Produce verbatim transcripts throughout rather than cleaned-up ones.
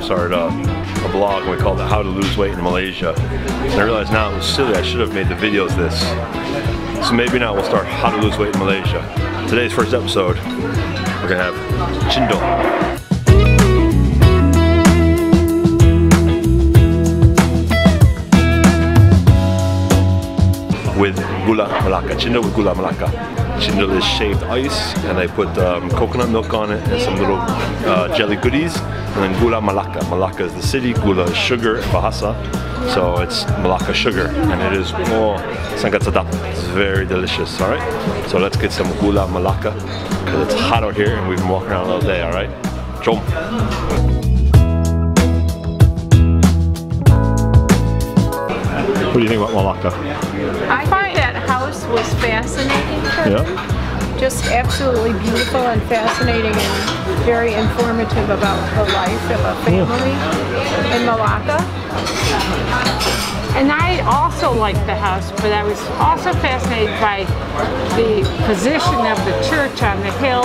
started a, a blog and we called it How to Lose Weight in Malaysia. And I realized now it was silly, I should have made the videos this. So maybe now we'll start How to Lose Weight in Malaysia. Today's first episode, we're gonna have Cendol. With Gula Melakka, Cendol with Gula Melakka. Cendol is shaved ice, and I put um, coconut milk on it and some little uh, jelly goodies. And then Gula Melakka. Melakka is the city, Gula is sugar, Bahasa. So it's Melakka sugar, and it is oh, sangat sedap. It's very delicious. All right. So let's get some Gula Melakka because it's hot out here, and we've been walking around all day. All right. Jom. What do you think about Melakka? I think that house was fascinating. Yeah. Just absolutely beautiful and fascinating and very informative about the life of a family yeah. in Melakka. And I also liked the house, but I was also fascinated by the position of the church on the hill.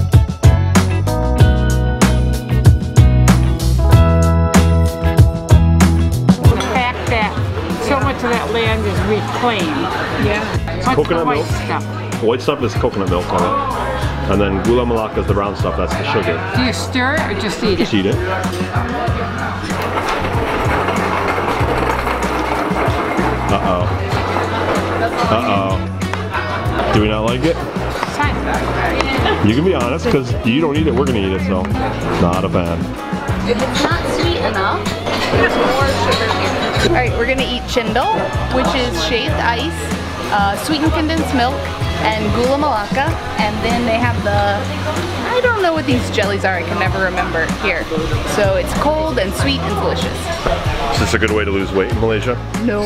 So much of that land is reclaimed. Yeah. What's coconut the white milk? stuff? The white stuff is coconut milk on it. And then Gula Melakka is the brown stuff, that's the sugar. Do you stir it or just eat Just it? eat it. Uh-oh. Uh-oh. Do we not like it? You can be honest, because you don't eat it, we're going to eat it, so not a fan. If it's not sweet enough, there's more sugar here. Alright, we're gonna eat Cendol, which is shaved ice, uh, sweetened condensed milk, and Gula Melakka. And then they have the, I don't know what these jellies are, I can never remember here. So it's cold and sweet and delicious. Is this a good way to lose weight in Malaysia? No.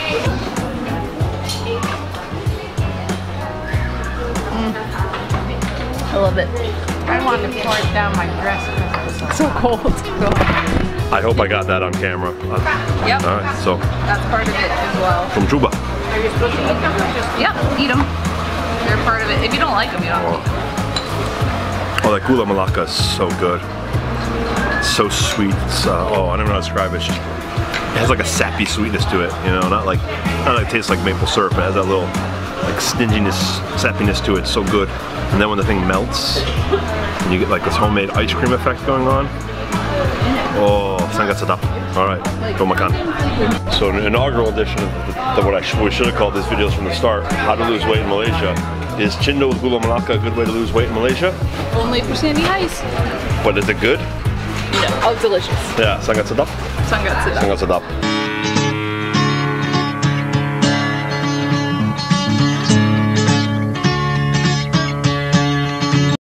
Mm. I love it. I want to pour it down my dress because it's so cold. I hope I got that on camera. Uh, Yep. All right, so. That's part of it as well. From Juba. Are you supposed to eat them or just? Yep, eat them. They're part of it. If you don't like them, you don't Oh, eat them. oh that Gula Melakka is so good. It's so sweet. It's, uh, oh, I don't know how to describe it. It's just, it has like a sappy sweetness to it, you know, not like, not like it tastes like maple syrup. It has that little like stinginess, sappiness to it. It's so good. And then when the thing melts, and you get like this homemade ice cream effect going on. Oh, sangat sedap. All right, go makan. So an inaugural edition of the, the, what I sh we should have called these videos from the start, How to Lose Weight in Malaysia. Is Cendol with Gula Melakka a good way to lose weight in Malaysia? Only for sandy ice. But is it good? No. Oh, delicious. Yeah, sangat sedap. Sangat sedap. Sangat sedap.